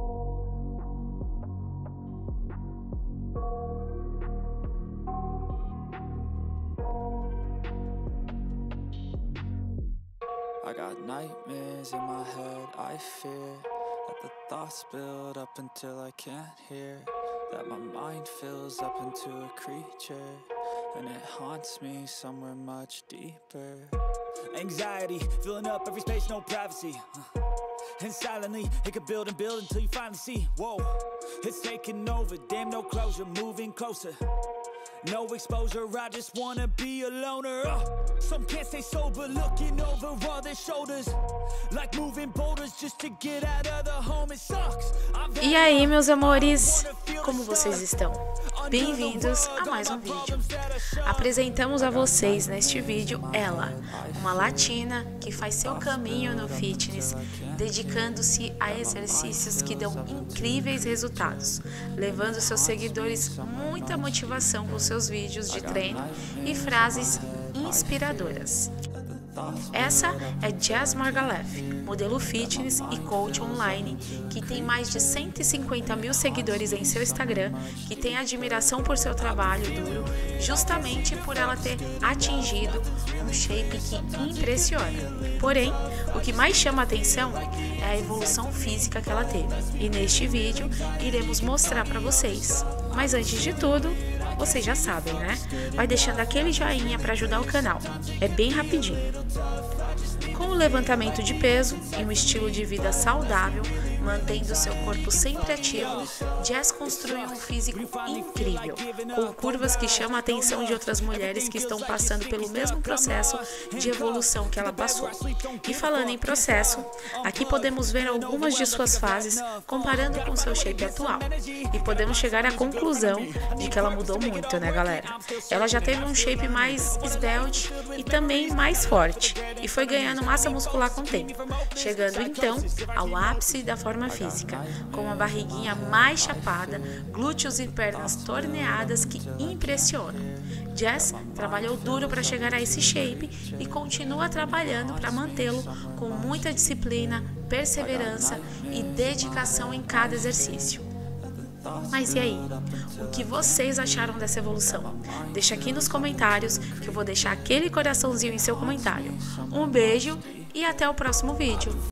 I got nightmares in my head, I fear that the thoughts build up until I can't hear, that my mind fills up into a creature, and it haunts me somewhere much deeper. Anxiety, filling up every space, no privacy, and silently, it could build and build until you finally see, whoa, it's taking over, damn no closure, moving closer. No exposure, I just wanna be a loner. Some can't stay sober, looking over all their shoulders, like moving boulders just to get out of the home. It sucks. E aí, meus amores, como vocês estão? Bem-vindos a mais um vídeo. Apresentamos a vocês neste vídeo ela, uma latina que faz seu caminho no fitness, dedicando-se a exercícios que dão incríveis resultados, levando seus seguidores muita motivação com seus vídeos de treino e frases inspiradoras. Essa é Jazz Margalef, modelo fitness e coach online, que tem mais de 150 mil seguidores em seu Instagram, que tem admiração por seu trabalho duro, justamente por ela ter atingido um shape que impressiona. Porém, o que mais chama a atenção é a evolução física que ela teve, e neste vídeo iremos mostrar para vocês. Mas antes de tudo, vocês já sabem, né? Vai deixando aquele joinha para ajudar o canal. É bem rapidinho. Com o levantamento de peso e um estilo de vida saudável, mantendo seu corpo sempre ativo, Jazz construiu um físico incrível, com curvas que chamam a atenção de outras mulheres que estão passando pelo mesmo processo de evolução que ela passou. E falando em processo, aqui podemos ver algumas de suas fases comparando com seu shape atual. E podemos chegar à conclusão de que ela mudou muito, né, galera? Ela já teve um shape mais esbelte e também mais forte, e foi ganhando massa muscular com o tempo, chegando então ao ápice da forma física, com uma barriguinha mais chapada, glúteos e pernas torneadas que impressionam. Jazz trabalhou duro para chegar a esse shape e continua trabalhando para mantê-lo com muita disciplina, perseverança e dedicação em cada exercício. Mas e aí? O que vocês acharam dessa evolução? Deixa aqui nos comentários que eu vou deixar aquele coraçãozinho em seu comentário. Um beijo e até o próximo vídeo.